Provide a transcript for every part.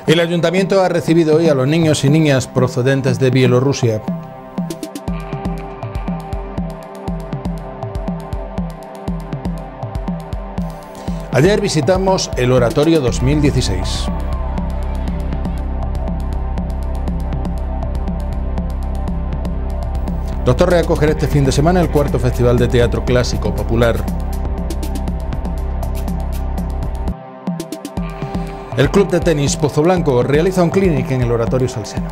El Ayuntamiento ha recibido hoy a los niños y niñas procedentes de Bielorrusia. Ayer visitamos el Oratorio 2016. Los Torres acogerá este fin de semana el cuarto Festival de Teatro Clásico Popular. El Club de Tenis Pozoblanco realiza un clinic en el Oratorio Salseno.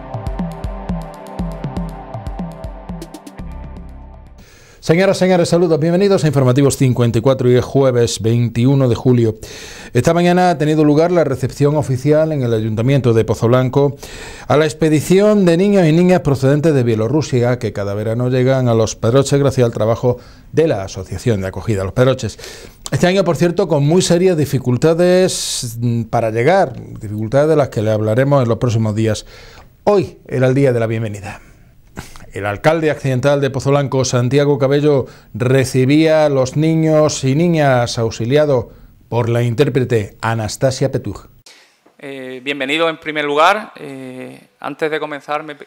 Señoras, señores, saludos, bienvenidos a Informativos 54 y es jueves 21 de julio. Esta mañana ha tenido lugar la recepción oficial en el Ayuntamiento de Pozoblanco a la expedición de niños y niñas procedentes de Bielorrusia que cada verano llegan a Los Pedroches gracias al trabajo de la Asociación de Acogida Los Pedroches. Este año, por cierto, con muy serias dificultades para llegar, dificultades de las que le hablaremos en los próximos días. Hoy era el día de la bienvenida. El alcalde accidental de Pozoblanco, Santiago Cabello, recibía a los niños y niñas auxiliados por la intérprete Anastasia Petuj. Bienvenido en primer lugar. Antes de comenzar me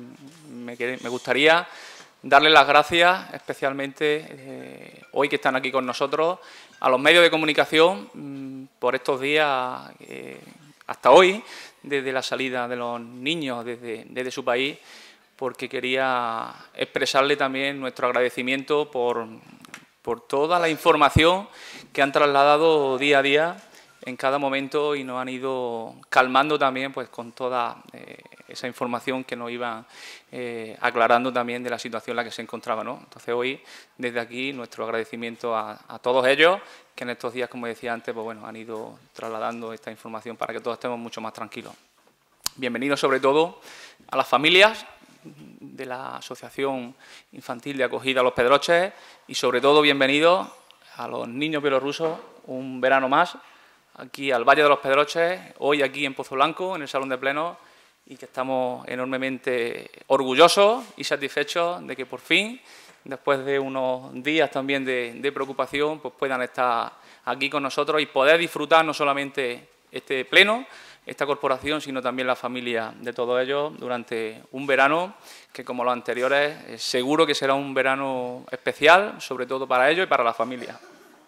gustaría darles las gracias especialmente hoy que están aquí con nosotros a los medios de comunicación por estos días hasta hoy, desde la salida de los niños desde su país, porque quería expresarle también nuestro agradecimiento por toda la información que han trasladado día a día en cada momento y nos han ido calmando también pues con toda esa información que nos iban aclarando también de la situación en la que se encontraba, ¿no? Entonces hoy, desde aquí, nuestro agradecimiento a todos ellos, que en estos días, como decía antes, pues bueno, han ido trasladando esta información para que todos estemos mucho más tranquilos. Bienvenidos sobre todo a las familias de la Asociación Infantil de Acogida Los Pedroches y sobre todo bienvenidos a los niños bielorrusos un verano más aquí al Valle de los Pedroches, hoy aquí en Pozoblanco, en el Salón de Plenos, y que estamos enormemente orgullosos y satisfechos de que por fin, después de unos días también de preocupación, pues puedan estar aquí con nosotros y poder disfrutar no solamente este pleno, esta corporación, sino también la familia de todos ellos durante un verano que, como los anteriores, seguro que será un verano especial, sobre todo para ellos y para la familia.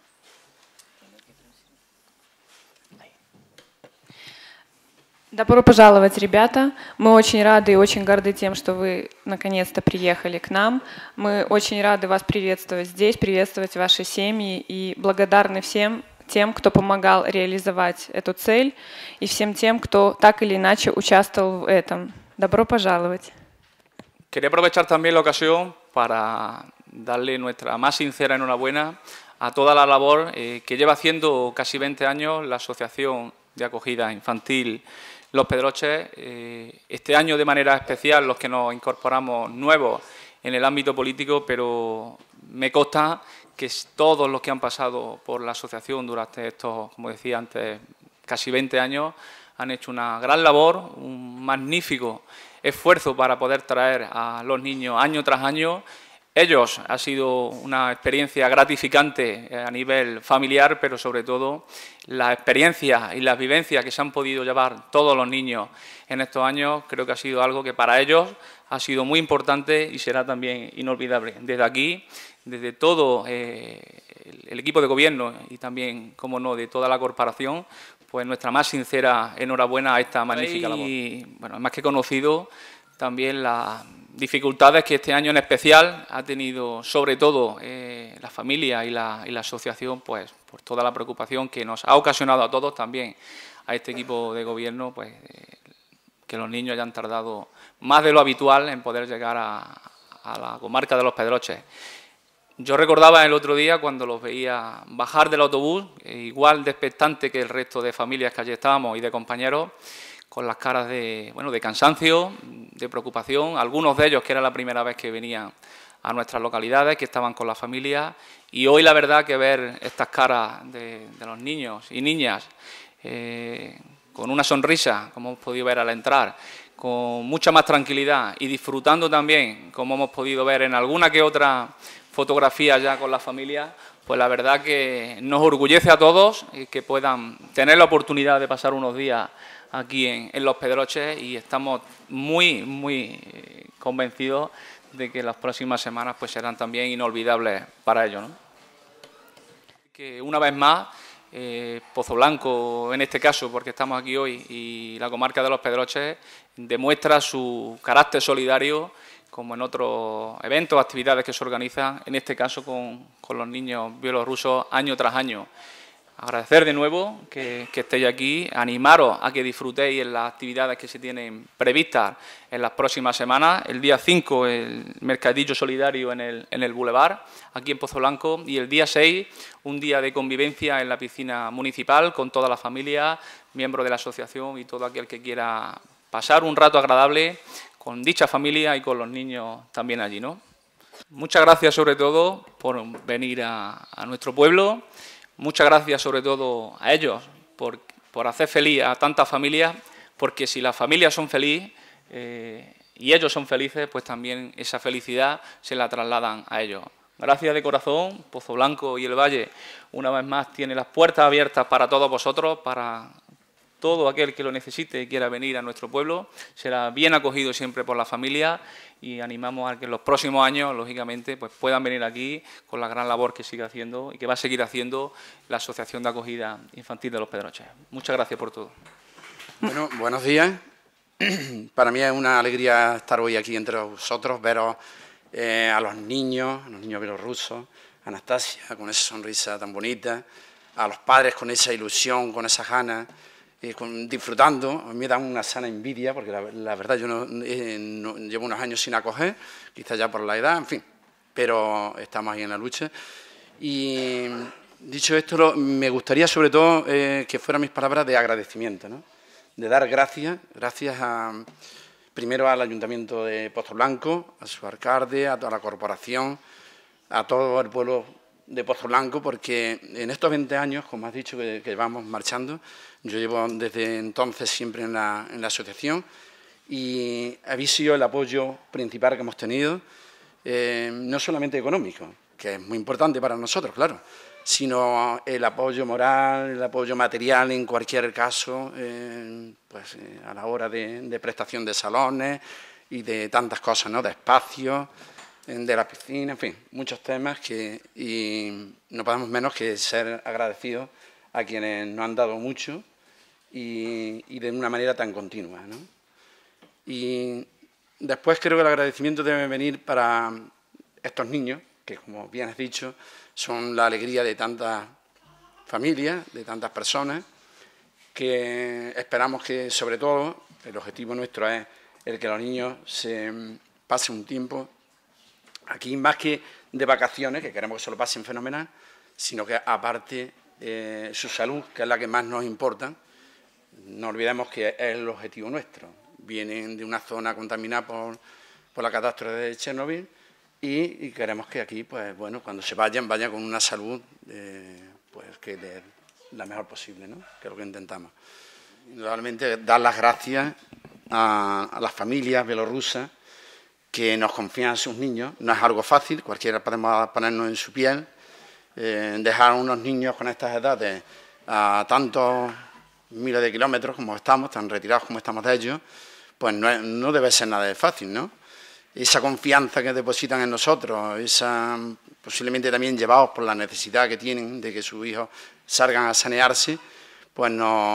Добро пожаловать, ребята. Мы очень рады и очень горды тем, что вы наконец-то приехали к нам. Мы очень рады вас приветствовать здесь, приветствовать ваши семьи и благодарны всем тем, кто помогал реализовать эту цель, и всем тем, кто так или иначе участвовал в этом. Добро пожаловать. Quería aprovechar también la ocasión para darle nuestra más sincera enhorabuena a toda la labor que lleva haciendo casi 20 años la Asociación de Acogida Infantil Los Pedroches. Este año de manera especial los que nos incorporamos nuevos en el ámbito político, pero me consta que todos los que han pasado por la asociación durante estos, como decía antes, casi 20 años, han hecho una gran labor, un magnífico esfuerzo para poder traer a los niños año tras año. Ellos ha sido una experiencia gratificante a nivel familiar, pero sobre todo la experiencia y las vivencias que se han podido llevar todos los niños en estos años, creo que ha sido algo que para ellos ha sido muy importante y será también inolvidable. Desde aquí, desde todo el equipo de gobierno y también, como no, de toda la corporación, pues nuestra más sincera enhorabuena a esta magnífica labor. Y bueno, más que conocido también las dificultades que este año en especial ha tenido sobre todo la familia y la asociación, pues por toda la preocupación que nos ha ocasionado a todos, también a este equipo de gobierno, pues que los niños hayan tardado más de lo habitual en poder llegar a la comarca de Los Pedroches. Yo recordaba el otro día cuando los veía bajar del autobús, igual de expectante que el resto de familias que allí estábamos y de compañeros, con las caras de cansancio, de preocupación, algunos de ellos que era la primera vez que venían a nuestras localidades, que estaban con la familia, y hoy la verdad que ver estas caras de los niños y niñas con una sonrisa, como hemos podido ver al entrar, con mucha más tranquilidad y disfrutando también, como hemos podido ver en alguna que otra fotografía ya con la familia, pues la verdad que nos orgullece a todos que puedan tener la oportunidad de pasar unos días aquí en Los Pedroches, y estamos muy convencidos de que las próximas semanas pues serán también inolvidables para ellos, ¿no? Que una vez más Pozoblanco, en este caso, porque estamos aquí hoy, y la comarca de Los Pedroches demuestra su carácter solidario, como en otros eventos, actividades que se organizan, en este caso con los niños bielorrusos año tras año. Agradecer de nuevo que estéis aquí, animaros a que disfrutéis en las actividades que se tienen previstas en las próximas semanas. El día 5, el mercadillo solidario en el Boulevard, aquí en Pozoblanco, y el día 6, un día de convivencia en la piscina municipal con toda la familia, miembros de la asociación y todo aquel que quiera pasar un rato agradable con dicha familia y con los niños también allí, ¿no? Muchas gracias sobre todo por venir a nuestro pueblo. Muchas gracias sobre todo a ellos por hacer feliz a tantas familias, porque si las familias son felices y ellos son felices, pues también esa felicidad se la trasladan a ellos. Gracias de corazón. Pozoblanco y el Valle, una vez más, tiene las puertas abiertas para todos vosotros, para todo aquel que lo necesite y quiera venir a nuestro pueblo. Será bien acogido siempre por la familia, y animamos a que en los próximos años, lógicamente, pues puedan venir aquí con la gran labor que sigue haciendo y que va a seguir haciendo la Asociación de Acogida Infantil de Los Pedroches. Muchas gracias por todo. Bueno, buenos días. Para mí es una alegría estar hoy aquí entre vosotros, veros a los niños bielorrusos, a Anastasia con esa sonrisa tan bonita, a los padres con esa ilusión, con esas ganas, disfrutando. A mí me da una sana envidia, porque la verdad yo no llevo unos años sin acoger, quizás ya por la edad, en fin, pero estamos ahí en la lucha. Y dicho esto, me gustaría sobre todo que fueran mis palabras de agradecimiento, ¿no? De dar gracias primero al Ayuntamiento de Pozoblanco, a su alcalde, a toda la corporación, a todo el pueblo de Pozoblanco, porque en estos 20 años, como has dicho, que llevamos marchando, yo llevo desde entonces siempre en la asociación, y habéis sido el apoyo principal que hemos tenido, no solamente económico, que es muy importante para nosotros, claro, sino el apoyo moral, el apoyo material en cualquier caso, a la hora de prestación de salones y de tantas cosas, ¿no? De espacios, de la piscina, en fin, muchos temas y no podemos menos que ser agradecidos a quienes nos han dado mucho y de una manera tan continua, ¿no? Y después creo que el agradecimiento debe venir para estos niños, que como bien has dicho, son la alegría de tantas familias, de tantas personas, que esperamos que, sobre todo, el objetivo nuestro es el que los niños se pasen un tiempo aquí, más que de vacaciones, que queremos que se lo pasen fenomenal, sino que aparte su salud, que es la que más nos importa. No olvidemos que es el objetivo nuestro. Vienen de una zona contaminada por la catástrofe de Chernobyl y queremos que aquí, pues bueno, cuando se vayan con una salud que de la mejor posible, ¿no? Que es lo que intentamos. Realmente dar las gracias a las familias bielorrusas que nos confían a sus niños. No es algo fácil, cualquiera podemos ponernos en su piel. Dejar a unos niños con estas edades a tantos miles de kilómetros como estamos, tan retirados como estamos de ellos, pues no debe ser nada de fácil, ¿no? Esa confianza que depositan en nosotros, posiblemente también llevados por la necesidad que tienen de que sus hijos salgan a sanearse, pues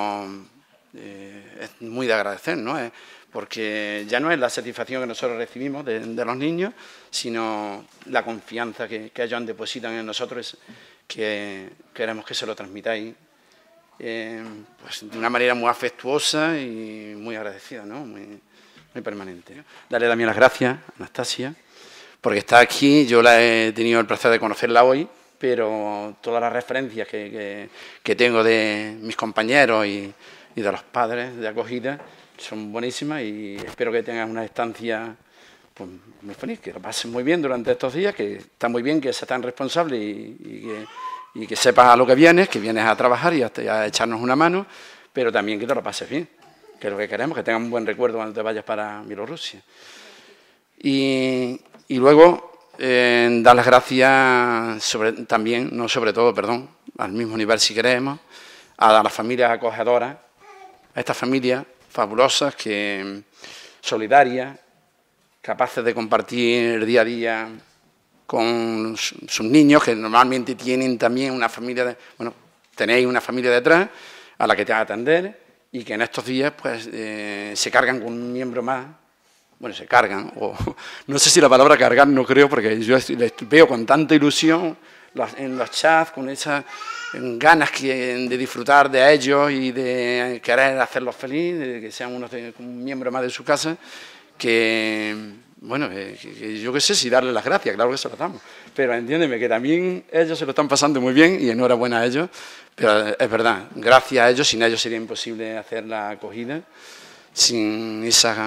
es muy de agradecer, ¿no? Porque ya no es la satisfacción que nosotros recibimos de los niños, sino la confianza que ellos depositan en nosotros, que queremos que se lo transmitáis pues de una manera muy afectuosa y muy agradecida, ¿no? Muy permanente. Darle también las gracias a Anastasia, porque está aquí. Yo la he tenido el placer de conocerla hoy, pero todas las referencias que tengo de mis compañeros y de los padres de acogida son buenísimas, y espero que tengas una estancia pues muy feliz, que lo pasen muy bien durante estos días, que está muy bien que seas tan responsable y que sepas a lo que vienes a trabajar y a echarnos una mano, pero también que te lo pases bien, que es lo que queremos, que tengas un buen recuerdo cuando te vayas para Bielorrusia. Y luego dar las gracias no sobre todo, al mismo nivel si queremos, a las familias acogedoras, a estas familias fabulosas, solidarias, capaces de compartir el día a día con sus niños, que normalmente tienen también una familia, tenéis una familia detrás a la que te van a atender y que en estos días pues se cargan con un miembro más. Bueno, se cargan, o no sé si la palabra cargar no creo, porque yo les veo con tanta ilusión en los chats, con esas ganas de disfrutar de ellos y de querer hacerlos felices, de que sean un miembro más de su casa, que yo qué sé si darles las gracias, claro que se las damos, pero entiéndeme que también ellos se lo están pasando muy bien y enhorabuena a ellos, pero es verdad, gracias a ellos, sin ellos sería imposible hacer la acogida, sin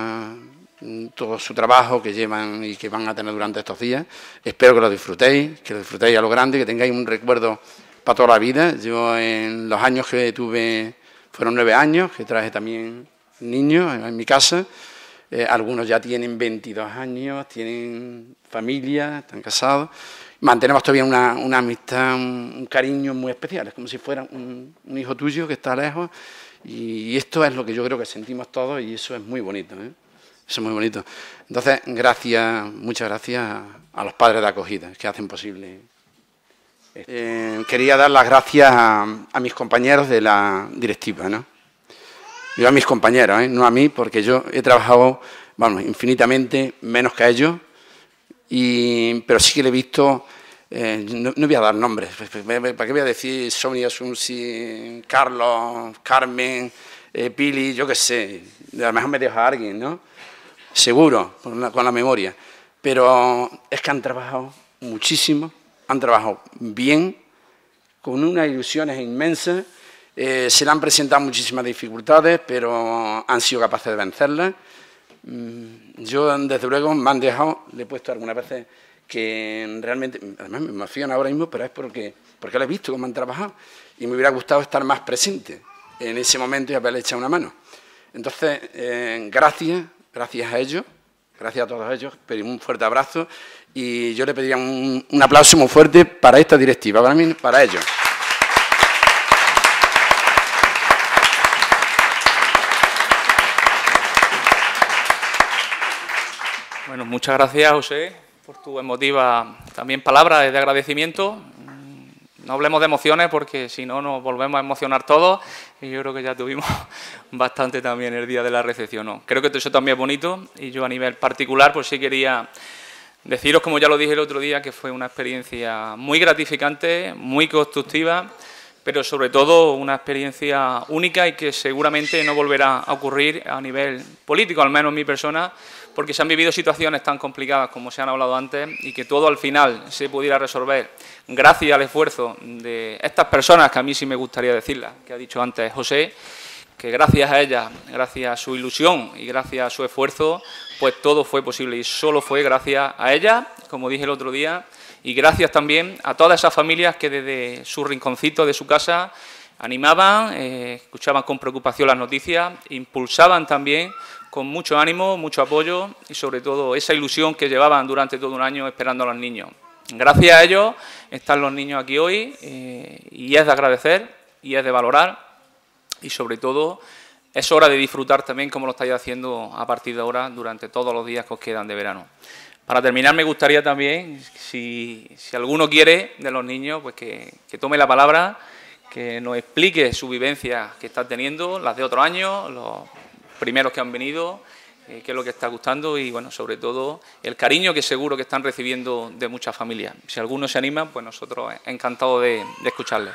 todo su trabajo que llevan y que van a tener durante estos días. Espero que lo disfrutéis a lo grande, que tengáis un recuerdo para toda la vida. Yo en los años que tuve, fueron 9 años, que traje también niños en mi casa. Algunos ya tienen 22 años, tienen familia, están casados. Mantenemos todavía una amistad, un cariño muy especial. Es como si fuera un hijo tuyo que está lejos. Y esto es lo que yo creo que sentimos todos y eso es muy bonito, ¿eh? Eso es muy bonito. Entonces, muchas gracias a los padres de acogida que hacen posible. Quería dar las gracias a mis compañeros de la directiva, ¿no? Yo a mis compañeros, no a mí, porque yo he trabajado, infinitamente menos que ellos, pero sí que le he visto, no voy a dar nombres, ¿para qué voy a decir Sonia, Sunsi, Carlos, Carmen, Pili, yo qué sé, a lo mejor me dejo a alguien, ¿no? Seguro, con la memoria, pero es que han trabajado muchísimo, han trabajado bien, con unas ilusiones inmensas, se le han presentado muchísimas dificultades, pero han sido capaces de vencerlas. Yo, desde luego, me han dejado, le he puesto algunas veces que realmente, además me emocionan ahora mismo, pero es porque lo he visto cómo han trabajado y me hubiera gustado estar más presente en ese momento y haberle echado una mano. Entonces, gracias a ellos, gracias a todos ellos, pedimos un fuerte abrazo y yo le pediría un aplauso muy fuerte para esta directiva, para ellos. Bueno, muchas gracias, José, por tu emotiva también palabra de agradecimiento. No hablemos de emociones porque si no nos volvemos a emocionar todos y yo creo que ya tuvimos bastante también el día de la recepción, ¿no? Creo que eso también es bonito y yo a nivel particular pues sí quería deciros, como ya lo dije el otro día, que fue una experiencia muy gratificante, muy constructiva, pero sobre todo una experiencia única y que seguramente no volverá a ocurrir a nivel político, al menos en mi persona, porque se han vivido situaciones tan complicadas como se han hablado antes y que todo al final se pudiera resolver gracias al esfuerzo de estas personas, que a mí sí me gustaría decirlas, que ha dicho antes José, que gracias a ellas, gracias a su ilusión y gracias a su esfuerzo, pues todo fue posible y solo fue gracias a ellas, como dije el otro día, y gracias también a todas esas familias que desde su rinconcito de su casa animaban, escuchaban con preocupación las noticias, impulsaban también con mucho ánimo, mucho apoyo y sobre todo esa ilusión que llevaban durante todo un año esperando a los niños. Gracias a ellos están los niños aquí hoy y es de agradecer y es de valorar y sobre todo es hora de disfrutar también como lo estáis haciendo a partir de ahora durante todos los días que os quedan de verano. Para terminar me gustaría también, si alguno quiere de los niños, pues que tome la palabra, que nos explique su vivencia que está teniendo, las de otros años, los primeros que han venido, qué es lo que está gustando y, bueno, sobre todo el cariño que seguro que están recibiendo de muchas familias. Si alguno se anima, pues nosotros encantados de escucharles.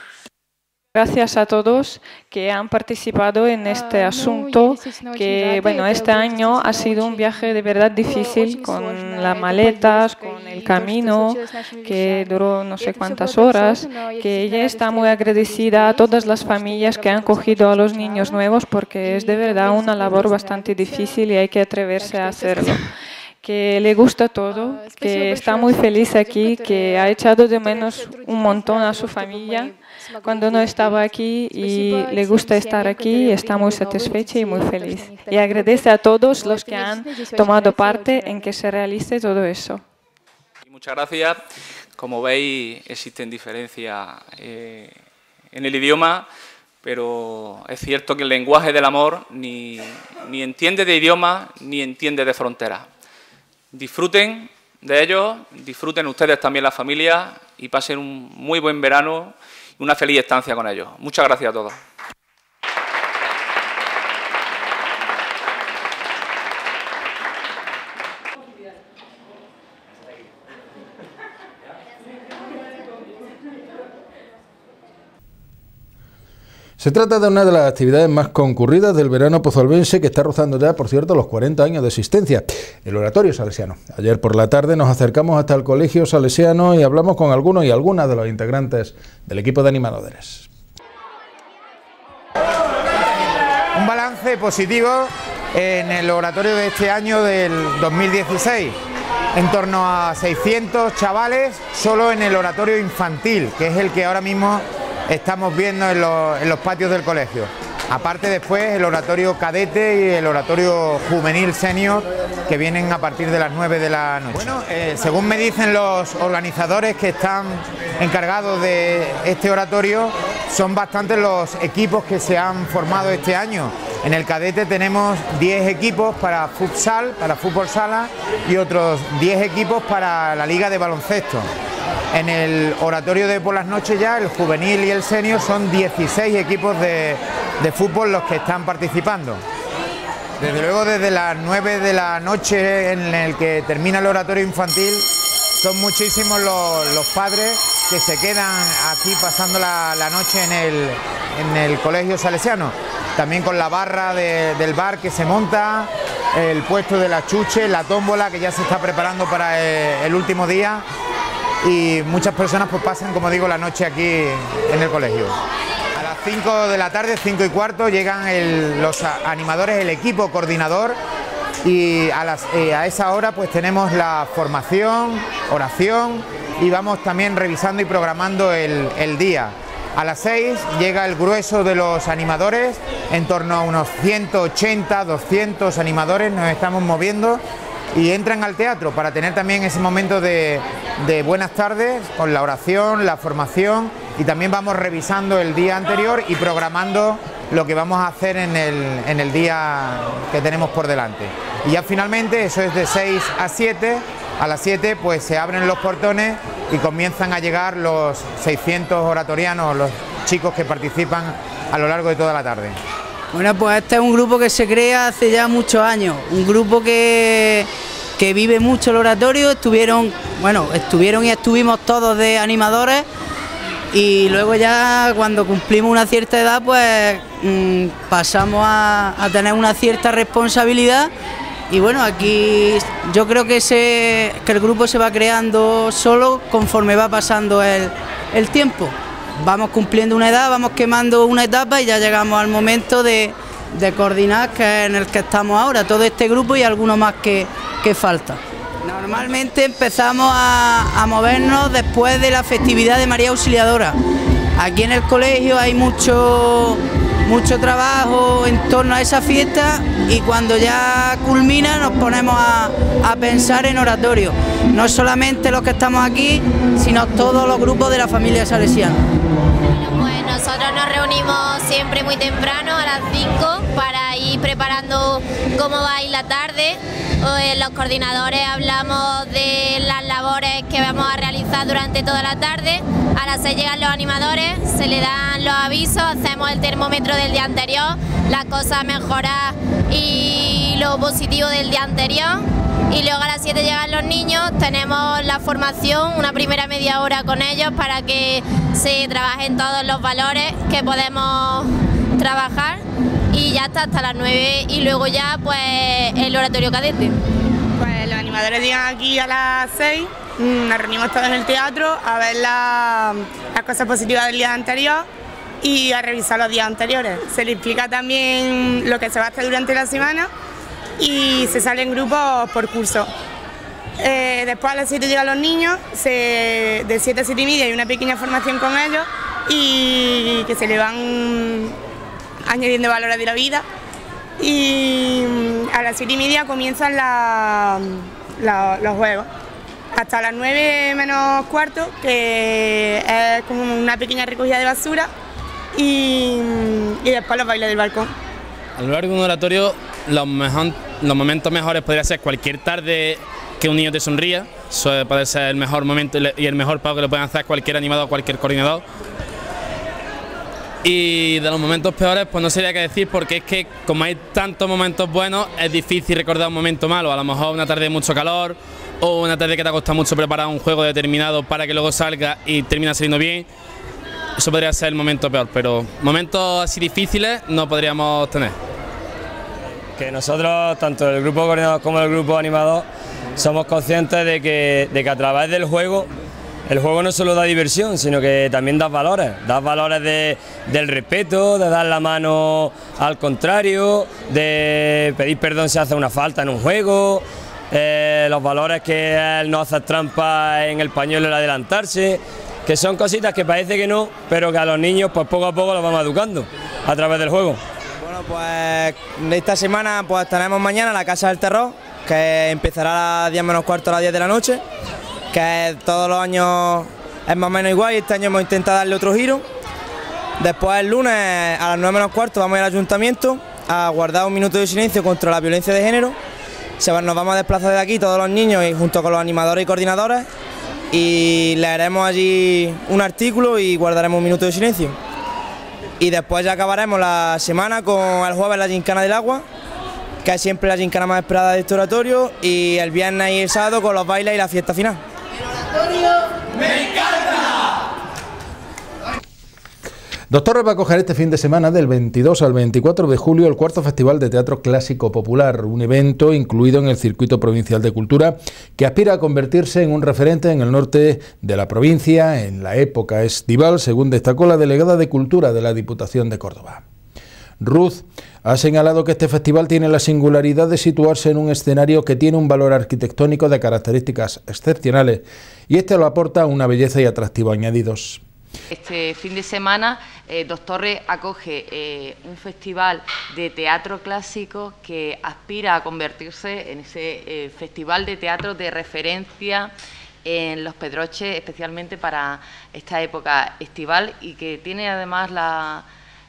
Gracias a todos que han participado en este asunto, que bueno, este año ha sido un viaje de verdad difícil, con las maletas, con el camino, que duró no sé cuántas horas, que ella está muy agradecida a todas las familias que han cogido a los niños nuevos, porque es de verdad una labor bastante difícil y hay que atreverse a hacerlo. Que le gusta todo, que está muy feliz aquí, que ha echado de menos un montón a su familia cuando no estaba aquí y le gusta estar aquí, está muy satisfecha y muy feliz. Y agradece a todos los que han tomado parte en que se realice todo eso. Muchas gracias. Como veis, existen diferencias en el idioma, pero es cierto que el lenguaje del amor ni entiende de idioma ni entiende de fronteras. Disfruten de ellos, disfruten ustedes también la familia y pasen un muy buen verano y una feliz estancia con ellos. Muchas gracias a todos. Se trata de una de las actividades más concurridas del verano pozolvense, que está rozando ya, por cierto, los 40 años de existencia, el Oratorio Salesiano. Ayer por la tarde nos acercamos hasta el Colegio Salesiano y hablamos con algunos y algunas de los integrantes del equipo de animadores. Un balance positivo en el oratorio de este año del 2016, en torno a 600 chavales solo en el oratorio infantil, que es el que ahora mismo estamos viendo en los patios del colegio. Aparte después el oratorio cadete y el oratorio juvenil senior, que vienen a partir de las 9 de la noche. Bueno, según me dicen los organizadores que están encargados de este oratorio, son bastantes los equipos que se han formado este año. En el cadete tenemos 10 equipos para futsal, para fútbol sala, y otros 10 equipos para la liga de baloncesto. En el oratorio de por las noches ya, el juvenil y el senior, son 16 equipos de fútbol los que están participando. Desde luego, desde las 9 de la noche en el que termina el oratorio infantil, son muchísimos los padres que se quedan aquí pasando la noche en el colegio salesiano. También con la barra del bar que se monta, el puesto de la chuche, la tómbola que ya se está preparando para el último día, y muchas personas pues pasan, como digo, la noche aquí en el colegio. A las 5 de la tarde, 5 y cuarto, llegan los animadores, el equipo coordinador, y a esa hora pues tenemos la formación, oración, y vamos también revisando y programando el día. A las 6 llega el grueso de los animadores, en torno a unos 180, 200 animadores nos estamos moviendo, y entran al teatro para tener también ese momento de buenas tardes, con la oración, la formación, y también vamos revisando el día anterior y programando lo que vamos a hacer en el día que tenemos por delante. Y ya finalmente, eso es de 6 a 7, a las 7 pues se abren los portones y comienzan a llegar los 600 oratorianos, los chicos que participan a lo largo de toda la tarde. Bueno, pues este es un grupo que se crea hace ya muchos años, un grupo que vive mucho el oratorio. Estuvieron y estuvimos todos de animadores, y luego ya cuando cumplimos una cierta edad pues pasamos a tener una cierta responsabilidad, y bueno, aquí yo creo que el grupo se va creando solo conforme va pasando el tiempo. Vamos cumpliendo una edad, vamos quemando una etapa y ya llegamos al momento de coordinar, que es en el que estamos ahora, todo este grupo y alguno más que falta. Normalmente empezamos a movernos después de la festividad de María Auxiliadora. Aquí en el colegio hay mucho trabajo en torno a esa fiesta, y cuando ya culmina nos ponemos a pensar en oratorio. No solamente los que estamos aquí, sino todos los grupos de la familia salesiana. Pues nosotros nos reunimos siempre muy temprano, a las 5, para ir preparando cómo va a ir la tarde. Los coordinadores hablamos de las labores que vamos a realizar durante toda la tarde. A las 6 llegan los animadores, se le dan los avisos, hacemos el termómetro del día anterior, las cosas mejoradas y lo positivo del día anterior. Y luego a las 7 llegan los niños, tenemos la formación, una primera media hora con ellos para que se trabajen todos los valores que podemos trabajar, y ya está hasta las 9, y luego ya pues el oratorio cadete. Pues los animadores llegan aquí a las 6, nos reunimos todos en el teatro a ver las cosas positivas del día anterior y a revisar los días anteriores. Se les explica también lo que se va a hacer durante la semana, y se salen grupos por curso. Después a las 7 llegan los niños, de 7 a 7 y media hay una pequeña formación con ellos, y que se le van añadiendo valores de la vida, y a las 7 y media comienzan los juegos. hasta las 9 menos cuarto, que es como una pequeña recogida de basura, y después los bailes del balcón. A lo largo de un oratorio, los momentos mejores podría ser cualquier tarde que un niño te sonría. Eso puede ser el mejor momento y el mejor pago que le pueden hacer cualquier animador o cualquier coordinador. Y de los momentos peores, pues no sabría qué decir, porque es que como hay tantos momentos buenos, es difícil recordar un momento malo. A lo mejor una tarde de mucho calor, o una tarde que te ha costado mucho preparar un juego determinado para que luego salga y termina saliendo bien. Eso podría ser el momento peor, pero momentos así difíciles no podríamos tener. Que nosotros, tanto el grupo coordinador como el grupo animador, somos conscientes de que a través del juego, el juego no solo da diversión, sino que también da valores del respeto, de dar la mano al contrario, de pedir perdón si hace una falta en un juego, los valores que es el no hacer trampa en el pañuelo, el adelantarse, que son cositas que parece que no, pero que a los niños pues poco a poco los vamos educando a través del juego. Bueno, pues esta semana pues tenemos mañana la Casa del Terror, que empezará a las 10 menos cuarto a las 10 de la noche, que todos los años es más o menos igual, y este año hemos intentado darle otro giro. Después el lunes a las 9 menos cuarto vamos a ir al ayuntamiento a guardar un minuto de silencio contra la violencia de género. Nos vamos a desplazar de aquí todos los niños y junto con los animadores y coordinadores, y leeremos allí un artículo y guardaremos un minuto de silencio. Y después ya acabaremos la semana con el jueves la gincana del agua, que es siempre la gincana más esperada de este oratorio, y el viernes y el sábado con los bailes y la fiesta final. ¡Me encanta! Dos Torres va a acoger este fin de semana, del 22 al 24 de julio, el cuarto Festival de Teatro Clásico Popular, un evento incluido en el Circuito Provincial de Cultura que aspira a convertirse en un referente en el norte de la provincia en la época estival, según destacó la delegada de Cultura de la Diputación de Córdoba. Ruth ha señalado que este festival tiene la singularidad de situarse en un escenario que tiene un valor arquitectónico de características excepcionales, y este lo aporta una belleza y atractivo añadidos. Este fin de semana Dos Torres acoge un festival de teatro clásico que aspira a convertirse en ese festival de teatro de referencia en Los Pedroches, especialmente para esta época estival, y que tiene además la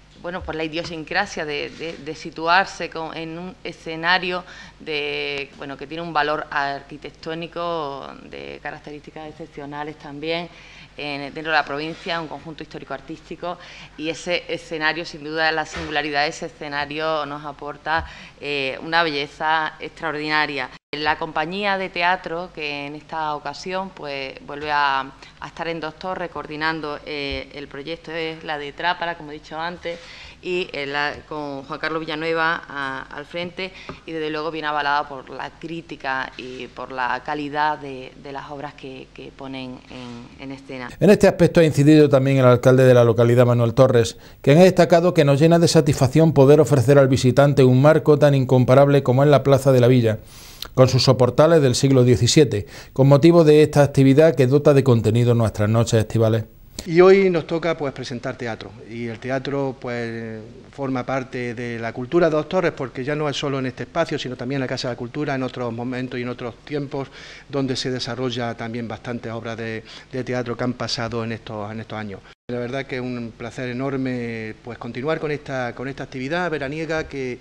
idiosincrasia de situarse en un escenario que tiene un valor arquitectónico de características excepcionales también dentro de la provincia, un conjunto histórico-artístico, y ese escenario, sin duda, la singularidad de ese escenario nos aporta una belleza extraordinaria. La compañía de teatro, que en esta ocasión pues vuelve a estar en Dos Torres coordinando el proyecto, es la de Trápala, como he dicho antes, y con Juan Carlos Villanueva al frente, y desde luego bien avalada por la crítica y por la calidad de las obras que ponen en escena. En este aspecto ha incidido también el alcalde de la localidad, Manuel Torres, quien ha destacado que nos llena de satisfacción poder ofrecer al visitante un marco tan incomparable como es la Plaza de la Villa, con sus soportales del siglo XVII, con motivo de esta actividad que dota de contenido nuestras noches estivales. Y hoy nos toca pues presentar teatro, y el teatro pues forma parte de la cultura de Dos Torres, porque ya no es solo en este espacio, sino también en la Casa de la Cultura, en otros momentos y en otros tiempos, donde se desarrolla también bastantes obras de teatro que han pasado en estos años. La verdad que es un placer enorme pues continuar con esta actividad veraniega que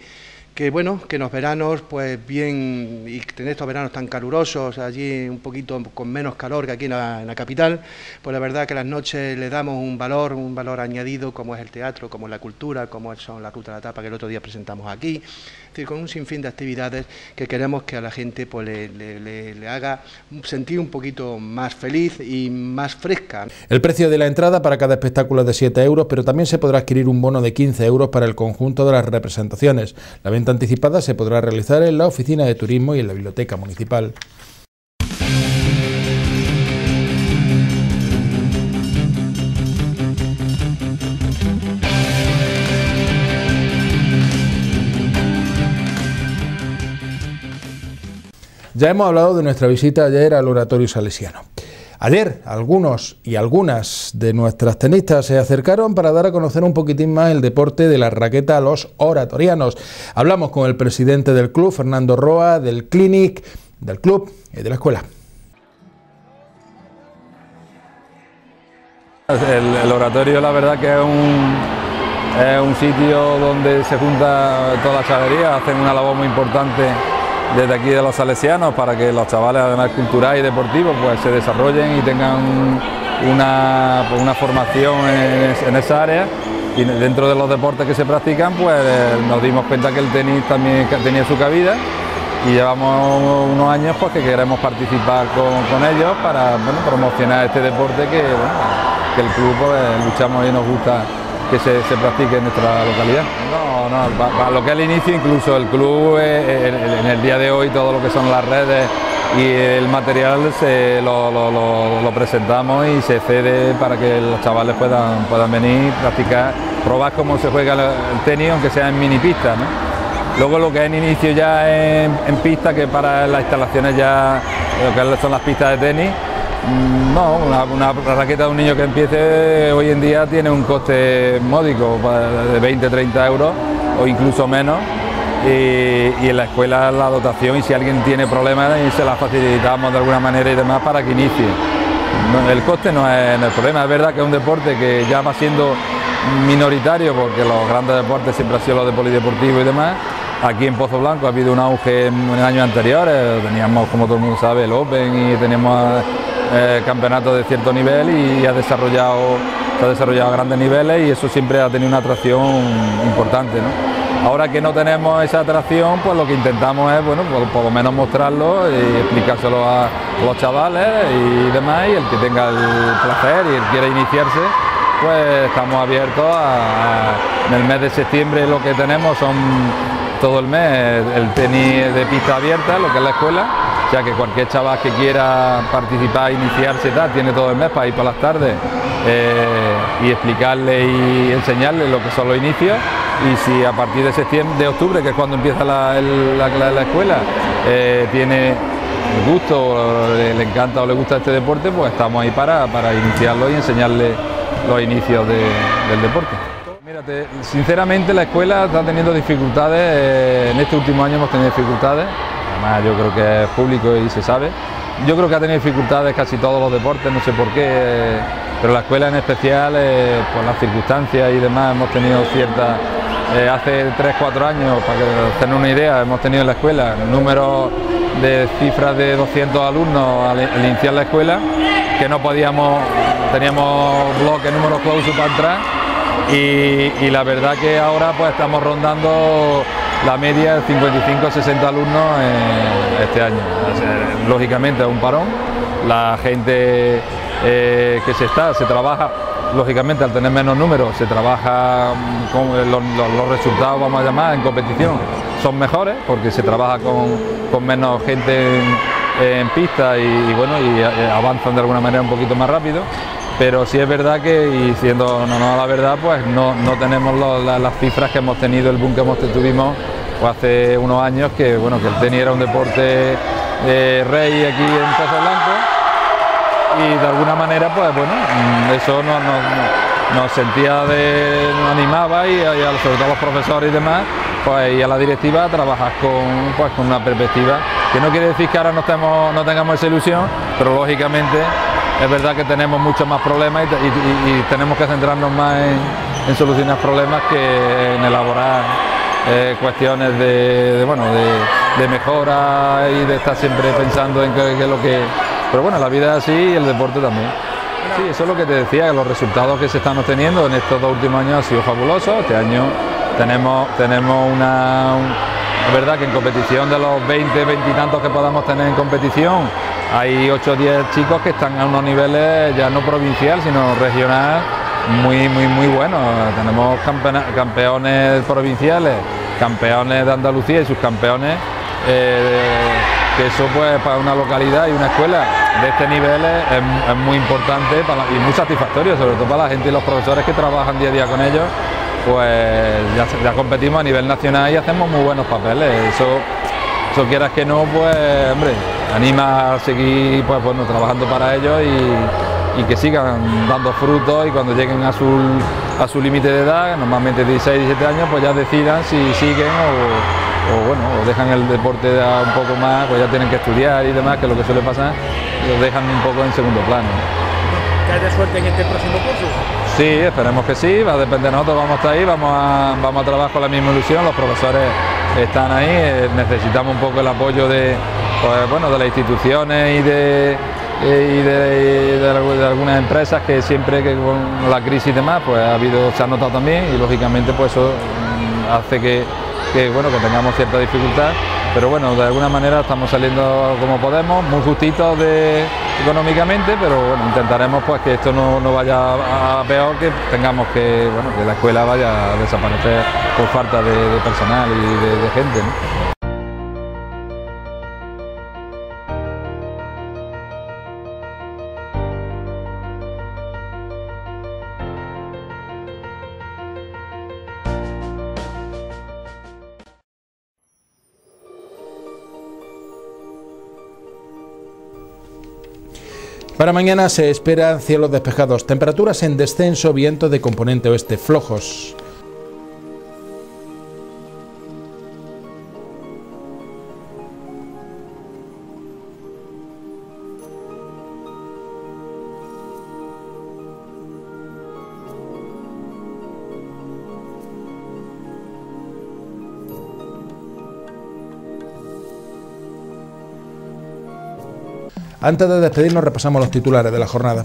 los veranos, pues bien, y tener estos veranos tan calurosos, allí un poquito con menos calor que aquí en la capital, pues la verdad que las noches le damos un valor añadido, como es el teatro, como es la cultura, como son la Ruta de la Tapa, que el otro día presentamos aquí, es decir, con un sinfín de actividades que queremos que a la gente pues le haga sentir un poquito más feliz y más fresca. El precio de la entrada para cada espectáculo es de 7 euros, pero también se podrá adquirir un bono de 15 euros para el conjunto de las representaciones. La venta anticipada se podrá realizar en la oficina de turismo y en la biblioteca municipal. Ya hemos hablado de nuestra visita ayer al Oratorio Salesiano. Ayer algunos y algunas de nuestras tenistas se acercaron para dar a conocer un poquitín más el deporte de la raqueta a los oratorianos. Hablamos con el presidente del club, Fernando Roa, del Clinic, del club y de la escuela. El oratorio, la verdad que es un sitio donde se junta toda la chavalería, hacen una labor muy importante desde aquí de los salesianos para que los chavales, además culturales y deportivos, pues se desarrollen y tengan una formación en esa área. Y dentro de los deportes que se practican, pues nos dimos cuenta que el tenis también tenía su cabida y llevamos unos años pues que queremos participar con ellos para promocionar este deporte que el club pues, luchamos y nos gusta que se practique en nuestra localidad. Para lo que es el inicio, incluso el club en el día de hoy, todo lo que son las redes y el material lo presentamos y se cede para que los chavales puedan venir, practicar, probar cómo se juega el tenis, aunque sea en mini pista, ¿no? Luego lo que es en inicio ya en pista, que para las instalaciones ya lo que son las pistas de tenis, no, una raqueta de un niño que empiece hoy en día tiene un coste módico de 20-30 euros o incluso menos. Y en la escuela la dotación, y si alguien tiene problemas se la facilitamos de alguna manera y demás para que inicie. El coste no es el problema, es verdad que es un deporte que ya va siendo minoritario porque los grandes deportes siempre han sido los de polideportivo y demás. Aquí en Pozo Blanco ha habido un auge en años anteriores, teníamos, como todo el mundo sabe, el Open y teníamos campeonatos de cierto nivel y se ha desarrollado a grandes niveles y eso siempre ha tenido una atracción importante, ¿no? Ahora que no tenemos esa atracción, pues lo que intentamos es, bueno, por lo menos mostrarlo y explicárselo a los chavales y demás, y el que tenga el placer y el quiera iniciarse, pues estamos abiertos en el mes de septiembre. Lo que tenemos son todo el mes el tenis de pista abierta, lo que es la escuela, o sea que cualquier chaval que quiera participar, iniciarse y tal, tiene todo el mes para ir por las tardes y explicarle y enseñarle lo que son los inicios. Y si a partir de octubre, que es cuando empieza la escuela, tiene el gusto, le encanta o le gusta este deporte, pues estamos ahí para iniciarlo y enseñarle los inicios del deporte. Mírate, sinceramente la escuela está teniendo dificultades, en este último año hemos tenido dificultades, además yo creo que es público y se sabe. Yo creo que ha tenido dificultades casi todos los deportes, no sé por qué, pero la escuela en especial, por las circunstancias y demás, hemos tenido ciertas... hace 3-4 años, para que tengan una idea, hemos tenido en la escuela número de cifras de 200 alumnos al iniciar la escuela, que no podíamos, teníamos bloques, números clausus para entrar y la verdad que ahora pues estamos rondando la media de 55-60 alumnos este año. Lógicamente es un parón, la gente que se trabaja. Lógicamente, al tener menos números, se trabaja con los resultados, vamos a llamar, en competición, son mejores porque se trabaja con menos gente en pista y avanzan de alguna manera un poquito más rápido. Pero sí es verdad que, y siendo la verdad, pues no tenemos las cifras que hemos tenido, el boom que tuvimos pues hace unos años, que el tenis era un deporte rey aquí en Pozo Blanco. Y de alguna manera, pues eso nos sentía, nos animaba y sobre todo a los profesores y demás, pues y a la directiva a trabajar con una perspectiva, que no quiere decir que ahora no tengamos esa ilusión, pero lógicamente es verdad que tenemos muchos más problemas y tenemos que centrarnos más en solucionar problemas que en elaborar cuestiones de mejora y de estar siempre pensando en qué es lo que... Pero la vida es así y el deporte también. Sí, eso es lo que te decía, que los resultados que se están obteniendo en estos 2 últimos años han sido fabulosos. Este año tenemos es verdad que en competición de los 20 y tantos que podamos tener en competición, hay 8 o 10 chicos que están a unos niveles ya no provincial, sino regional, muy buenos. Tenemos campeones provinciales, campeones de Andalucía y subcampeones. Que eso pues para una localidad y una escuela de este nivel es muy importante y muy satisfactorio, sobre todo para la gente y los profesores que trabajan día a día con ellos, pues ya competimos a nivel nacional y hacemos muy buenos papeles. Eso quieras que no, pues hombre, anima a seguir trabajando para ellos y que sigan dando frutos, y cuando lleguen a su límite de edad, normalmente 16-17 años, pues ya decidan si siguen o dejan el deporte un poco más, pues ya tienen que estudiar y demás, que es lo que suele pasar, y los dejan un poco en segundo plano. que haya suerte en este próximo curso. Sí, esperemos que sí, va a depender de nosotros, vamos a estar ahí, vamos a trabajar con la misma ilusión, los profesores están ahí, necesitamos un poco el apoyo de, pues, bueno, de las instituciones y de algunas empresas que siempre que con la crisis y demás pues se ha notado también, y lógicamente pues eso hace que tengamos cierta dificultad, pero bueno, de alguna manera estamos saliendo como podemos, muy justitos económicamente, pero bueno, intentaremos pues que esto no vaya a peor, que tengamos que la escuela vaya a desaparecer por falta de personal y de gente, ¿no? Para mañana se esperan cielos despejados, temperaturas en descenso, vientos de componente oeste flojos. Antes de despedirnos repasamos los titulares de la jornada.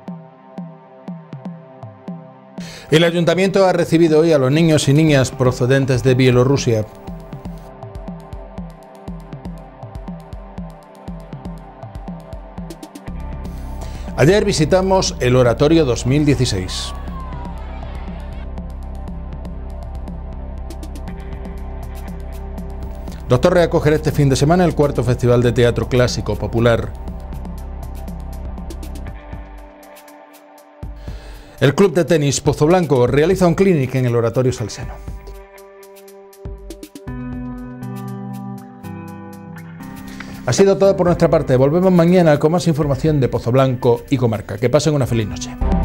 El Ayuntamiento ha recibido hoy a los niños y niñas procedentes de Bielorrusia. Ayer visitamos el Oratorio 2016. Los Torres acogerá este fin de semana el cuarto Festival de Teatro Clásico Popular. El Club de Tenis Pozoblanco realiza un clinic en el Oratorio Salseno. Ha sido todo por nuestra parte. Volvemos mañana con más información de Pozoblanco y comarca. Que pasen una feliz noche.